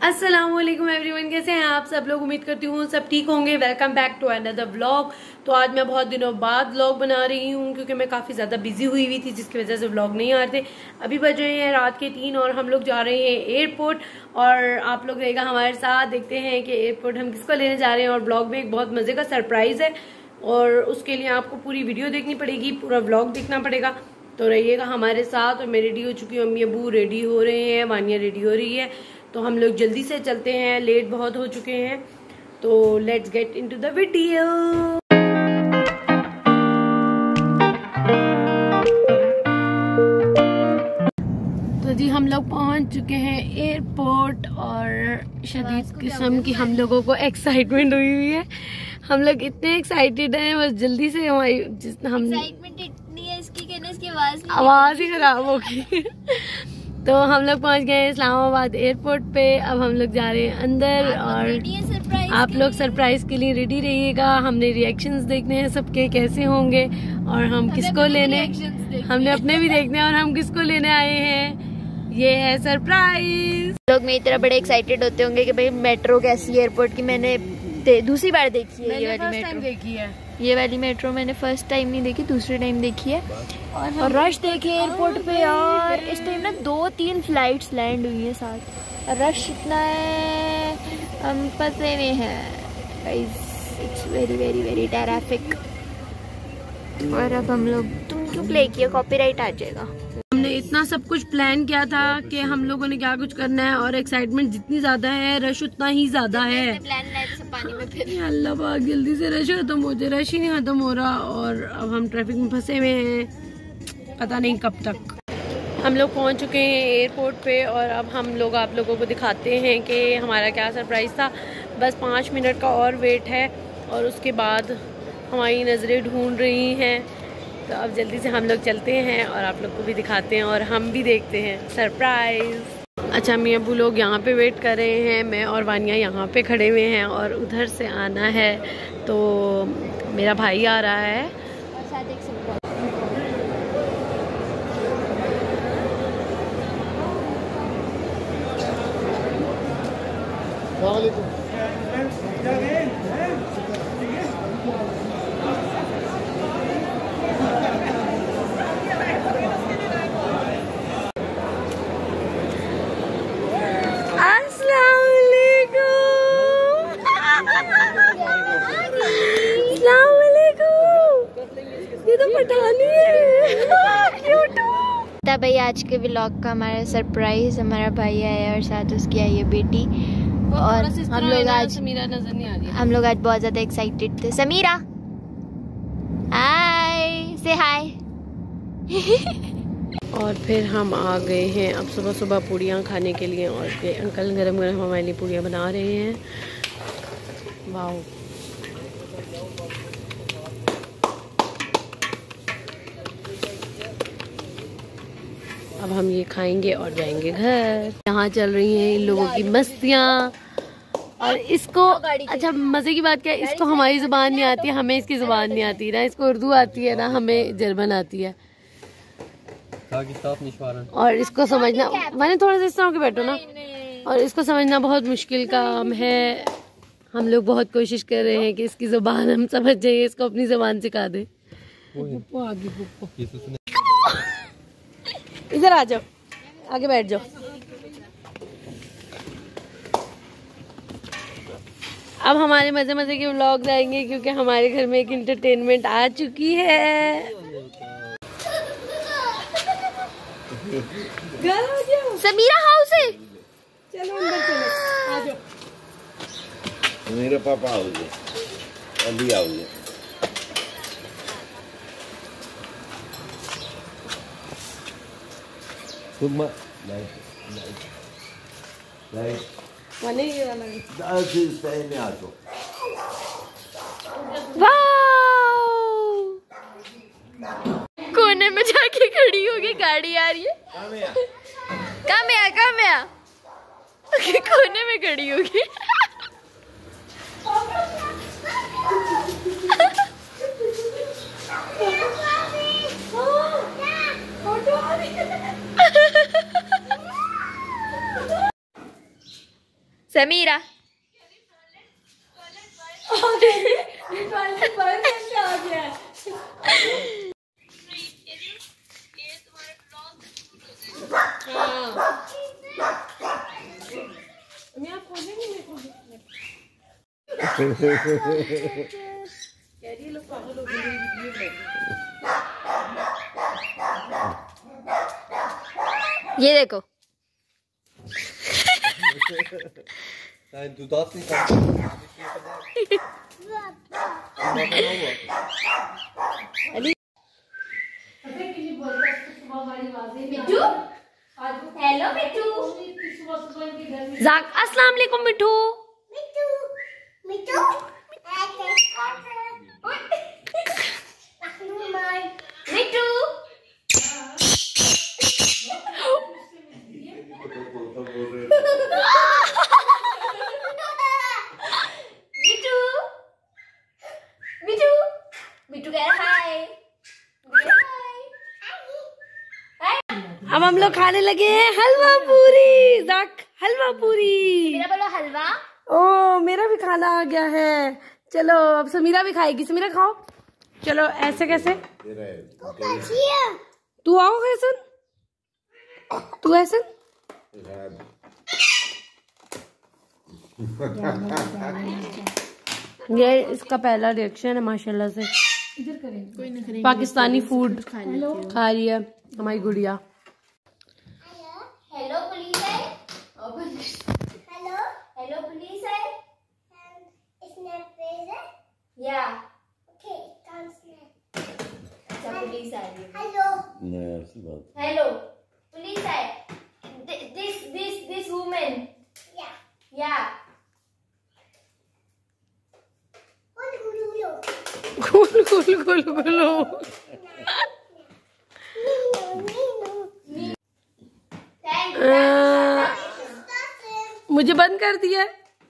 अस्सलामुअलैकुम एवरीवन, कैसे हैं आप सब लोग। उम्मीद करती हूँ सब ठीक होंगे। Welcome back to another vlog. तो आज मैं बहुत दिनों बाद व्लॉग बना रही हूँ क्योंकि मैं काफ़ी ज़्यादा बिजी हुई थी, जिसकी वजह से व्लॉग नहीं आ रहे थे। अभी बज रहे हैं रात के 3 और हम लोग जा रहे हैं एयरपोर्ट। और आप लोग रहेगा हमारे साथ, देखते हैं कि एयरपोर्ट हम किसको लेने जा रहे हैं। और व्लॉग में एक बहुत मज़े का सरप्राइज़ है और उसके लिए आपको पूरी वीडियो देखनी पड़ेगी, पूरा व्लॉग देखना पड़ेगा। तो रहिएगा हमारे साथ। और मैं रेडी हो चुकी हूँ, अम्मी अबू रेडी हो रहे हैं, वानिया रेडी हो रही है। तो हम लोग जल्दी से चलते हैं, लेट बहुत हो चुके हैं। तो let's get into the video. तो जी हम लोग पहुंच चुके हैं एयरपोर्ट और शदीद किस्म की हम लोगों को एक्साइटमेंट हुई है। हम लोग इतने एक्साइटेड हैं, बस जल्दी से हमारी एक्साइटमेंट इतनी है इसकी कि इसकी आवाज ही खराब होगी। तो हम लोग पहुंच गए हैं इस्लामाबाद एयरपोर्ट पे। अब हम लोग जा रहे हैं अंदर और आप लोग सरप्राइज के लिए रेडी रहिएगा। हमने रिएक्शंस देखने हैं सबके कैसे होंगे और हम किसको लेने, हमने अपने भी देखने हैं और हम किसको लेने आए हैं। ये है सरप्राइज। लोग मेरी तरह बड़े एक्साइटेड होते होंगे कि भाई मेट्रो कैसी एयरपोर्ट की। मैंने दूसरी बार देखी है ये वाली मेट्रो। देखी है ये वाली मेट्रो मैंने फर्स्ट टाइम नहीं देखी, दूसरी टाइम देखी है। और रश देखे एयरपोर्ट पे यार, इस टाइम ना 2-3 फ्लाइट्स लैंड हुई है साथ। रश इतना है, हम फंसे में हैं। It's very very very traffic. और अब हम लोग, तुम क्यों प्ले किया, कॉपीराइट आ जाएगा। हमने इतना सब कुछ प्लान किया था कि हम लोगों ने क्या कुछ करना है और एक्साइटमेंट जितनी ज्यादा है, रश उतना ही ज्यादा है। प्लान पानी में फिर अल्लाह पाक जल्दी से रश खत्म हो जाए, रश ही नहीं खत्म हो रहा। और अब हम ट्रैफिक में फंसे हुए हैं, पता नहीं कब तक। हम लोग पहुंच चुके हैं एयरपोर्ट पे और अब हम लोग आप लोगों को दिखाते हैं कि हमारा क्या सरप्राइज़ था। बस 5 मिनट का और वेट है और उसके बाद हमारी नज़रें ढूंढ रही हैं। तो अब जल्दी से हम लोग चलते हैं और आप लोग को भी दिखाते हैं और हम भी देखते हैं सरप्राइज़। अच्छा, अम्मी अबू लोग यहाँ पे वेट कर रहे हैं, मैं और वानिया यहाँ पे खड़े हुए हैं और उधर से आना है। तो मेरा भाई आ रहा है और साथ एक सरप्राइज। ये तो पठानी है। भाई आज के व्लॉग का हमारा सरप्राइज, हमारा भाई आया और साथ उसकी आई है बेटी। और हम लोग आज, समीरा नजर नहीं आ रही। हम लोग आज बहुत ज्यादा एक्साइटेड थे। समीरा हाय, से हाय। और फिर हम आ गए हैं अब सुबह सुबह पूड़ियाँ खाने के लिए और ये अंकल गरम गरम हमारे लिए पूड़ियाँ बना रहे हैं। वाह, अब हम ये खाएंगे और जाएंगे घर। यहाँ चल रही हैं इन लोगों की मस्तियाँ। और इसको, अच्छा मज़े की बात क्या है, इसको हमारी ज़ुबान नहीं आती है, हमें इसकी ज़ुबान नहीं आती ना। इसको उर्दू आती है ना, हमें जर्मन आती है। और इसको समझना, मैंने थोड़ा सा इस तरह के बैठो ना, और इसको समझना बहुत मुश्किल काम है। हम लोग बहुत कोशिश कर रहे हैं कि इसकी ज़ुबान हम समझ जाए, इसको अपनी ज़ुबान सिखा दे। इधर आ जाओ, आगे बैठ जाओ। अब हमारे मजे मजे के व्लॉग आएंगे क्योंकि हमारे घर में एक एंटरटेनमेंट आ चुकी है। समीरा हाउस है, चलो अंदर चलो, आ जाओ। मेरे पापा आओगे, अभी आओगे। कोने में जाके खड़ी होगी, गाड़ी आ रही है। कम है कोने में खड़ी होगी। समीरा ये देखो Du darfst nicht Mittu hello Mittu अस्सलाम वालेकुम मिठू। मिट्टू मिट्टू मिट्टू मिट्टू मिट्टू कह रहा हाय। अब हम लोग खाने लगे हैं हलवा पूरी। जाक हलवा पूरी। मेरा बोलो हलवा। ओ मेरा भी खाना आ गया है। चलो अब समीरा भी खाएगी। समीरा खाओ। चलो ऐसे कैसे तू आओ कैसन तू ऐसन ये इसका पहला रिएक्शन है माशाल्लाह से। पाकिस्तानी फूड खा रही है हमारी गुड़िया। हेलो पुलिस है। हेलो हेलो पुलिस है। या ओके अच्छा पुलिस आ रही है। हेलो हेलो पुलिस है। दिस वुमेन या गुलो मुझे बंद कर दिया।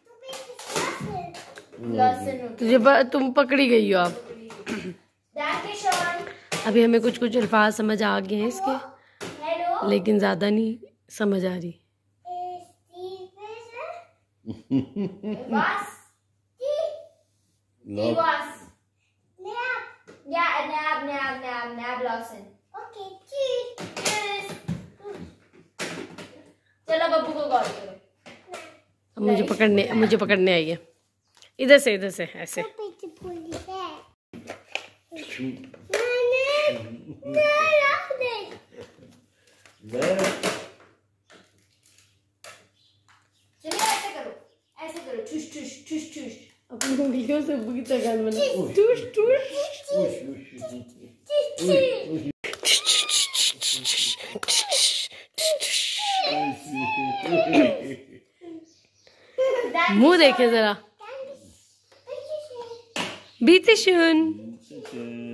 तुम पकड़ी गई हो आप। अभी हमें कुछ कुछ अल्फाज समझ आ गए हैं इसके, लेकिन ज्यादा नहीं समझ आ रही। चलो बब्बू को कॉल करो। अब मुझे पकड़ने आई है। इधर से ऐसे। ऐसे करो ठुश ठुश ठुश ठुश। अपनी उंगलियों से बुरी गान बना। ठुश ठुश मुंह देखे जरा। बीते शुन